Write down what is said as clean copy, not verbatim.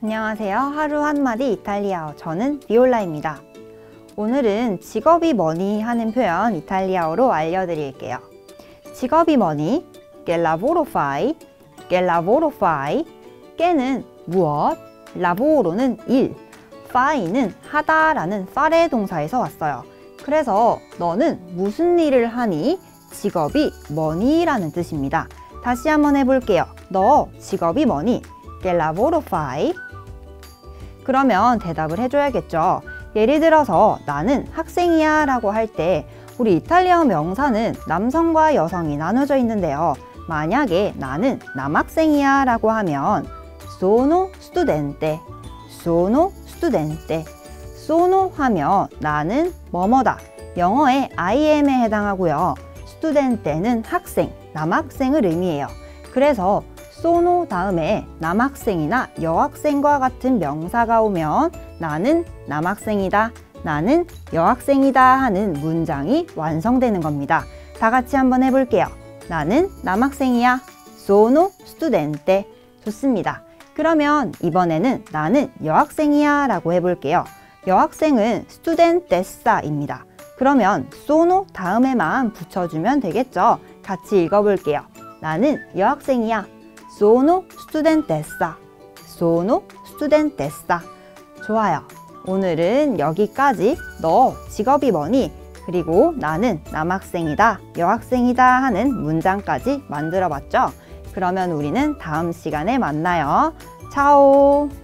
안녕하세요. 하루 한마디 이탈리아어. 저는 비올라입니다. 오늘은 직업이 뭐니 하는 표현 이탈리아어로 알려드릴게요. 직업이 뭐니? Che lavoro fai? Che lavoro fai? Che는 무엇, lavo로는 일, fai는 하다라는 fare 동사에서 왔어요. 그래서 너는 무슨 일을 하니? 직업이 뭐니? 라는 뜻입니다. 다시 한번 해볼게요. 너 직업이 뭐니? Che lavoro fai? 그러면 대답을 해줘야겠죠. 예를 들어서 나는 학생이야 라고 할 때 우리 이탈리아어 명사는 남성과 여성이 나눠져 있는데요. 만약에 나는 남학생이야 라고 하면 sono studente, sono studente. sono 하면 나는 뭐뭐다. 영어의 I am에 해당하고요. studente는 학생, 남학생을 의미해요. 그래서 sono 다음에 남학생이나 여학생과 같은 명사가 오면 나는 남학생이다, 나는 여학생이다 하는 문장이 완성되는 겁니다. 다 같이 한번 해볼게요. 나는 남학생이야. sono studente. 좋습니다. 그러면 이번에는 나는 여학생이야 라고 해볼게요. 여학생은 studentessa입니다. 그러면 sono 다음에만 붙여주면 되겠죠. 같이 읽어볼게요. 나는 여학생이야. sono studentessa. sono studentessa. 좋아요. 오늘은 여기까지 너 직업이 뭐니? 그리고 나는 남학생이다, 여학생이다 하는 문장까지 만들어 봤죠? 그러면 우리는 다음 시간에 만나요. 차오!